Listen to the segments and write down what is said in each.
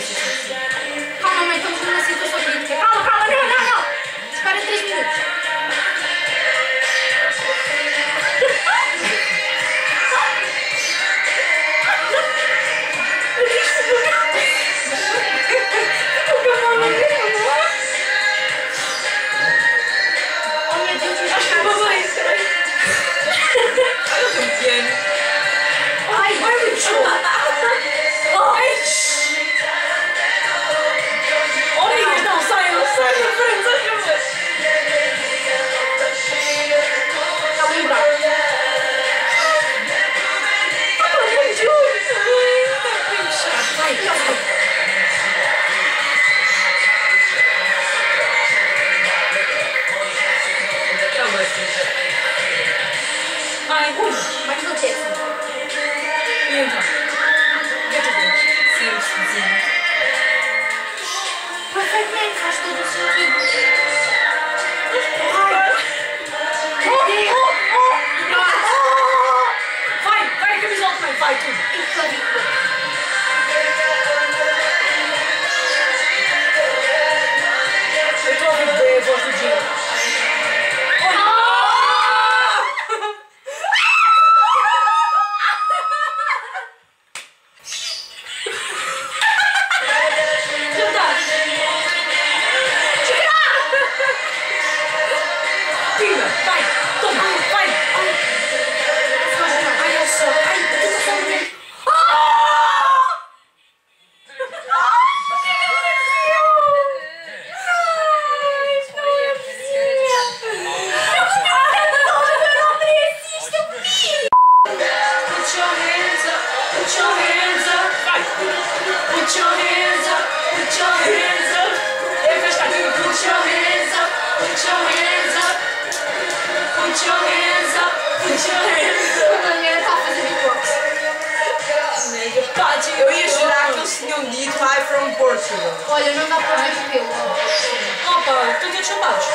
Calma, mãe, estamos numa situação crítica. Calma, calma, não, não, não. Espera 3 minutos. Ai, vai me chutar. Ai, amiga, não, sai da frente, está muito bravo. Vai, vai. Ai, mas não tem. E então? Sim. Perfeitamente, faz todo o sentido. Vai, camisola também, vai tudo. Eu estou a ouvir bem a voz do Jim. Eu ia jurar que eles tinham dito I'm from Portugal. Olha, não dá para ver o pelo. Opa, estão todos chamados.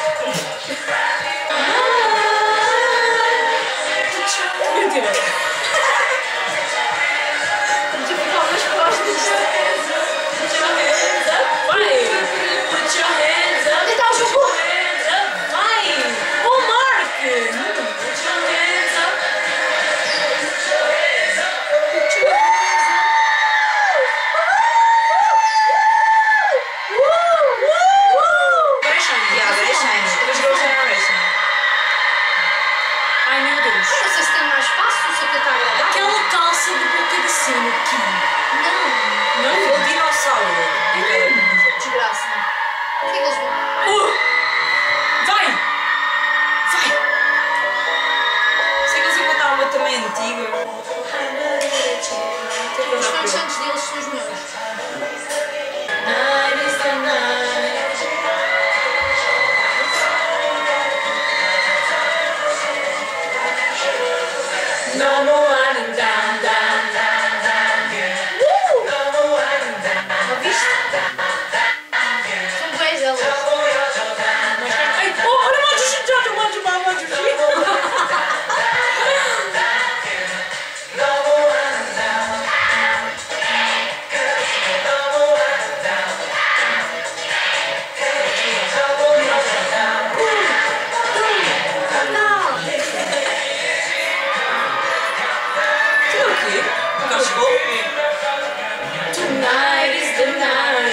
Mentira. Estamos a ficar nas costas. Vai! Put your hands up! Onde está o jogo? Vai! O Mark! Put your hands up! Ai meu Deus! Não sei se tem mais espaço, se até está agradável. Aquela calça de boca de sino aqui. Não. Não? O dinossauro. Desgraça. O que é que eles vão? Vai! Vai! Sei que eles encontraram uma também antiga. Os fãs antes deles são os melhores. Night is the night. Number one and down, down, down, down. Number one and down. Não viste? São boas elas. Ai, olha o Manjushita, o Manjushita. Tonight is the night.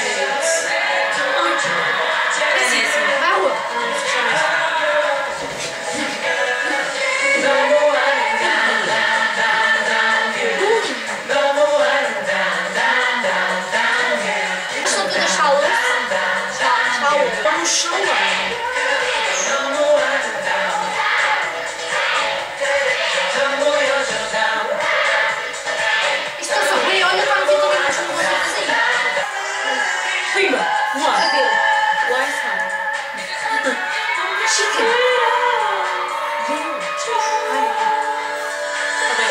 Vai à rua. Number one and down, down, down, down. Number one and down, down, down, down. Eles são todas salas. Tá no chão, velho. Number one and down. Isto está bem, olha, está no Vitorino, mas não vou fazer assim. Prima, one. Cabelo. Wi-Fi. Chicken. Tá bem.